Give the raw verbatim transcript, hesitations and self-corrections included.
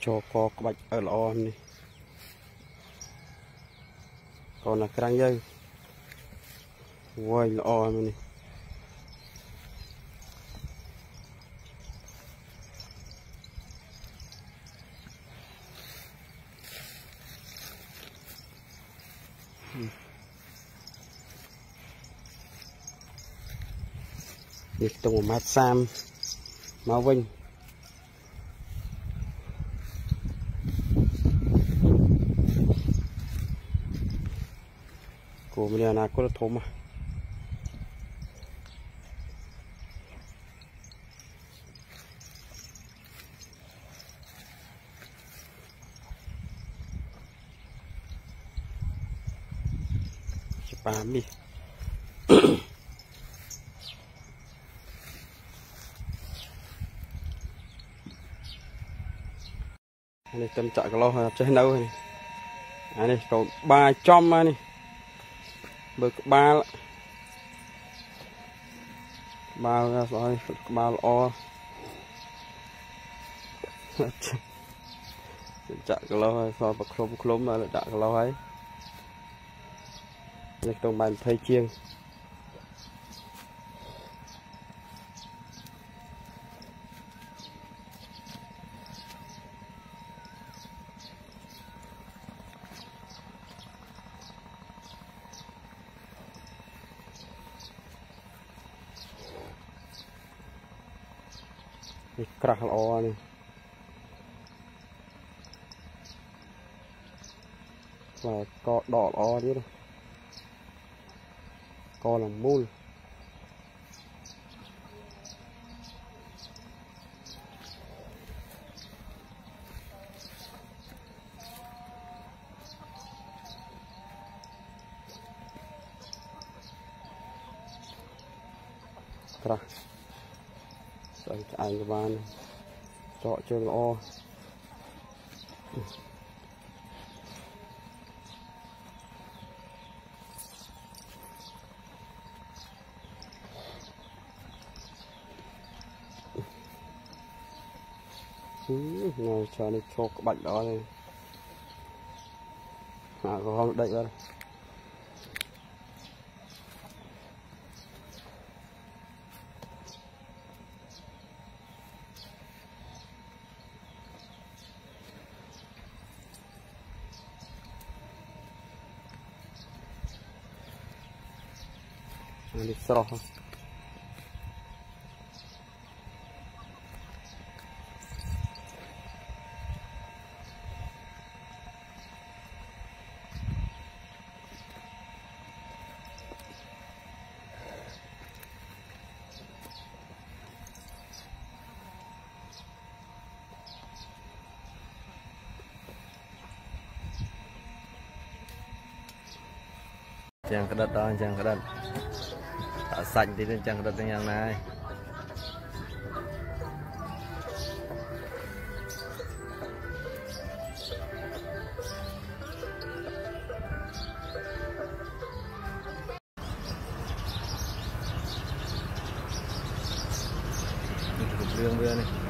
cho co bạch ở lò này còn là cái răng dây quay lò này việc tùng một mát sam máu vinh của mình là có thôm mà bám đi này tâm trạng cái lo chơi đâu này à, này còn ba trăm này bực ba ba rồi ba o chạy cái lo so bậc khôm khôm mà chạy cái lo ấy việc trong bàn thay chiêng crack lo này là có đỏ lo chứ đâu co làm môn crack rồi anh các bạn chọn chơi lo này cho nó cho cái bạch đó này à có không đậy ra đi sro chẳng cái đất đó chẳng cái đất ở xanh thì nên chẳng cái đất như này đường vừa này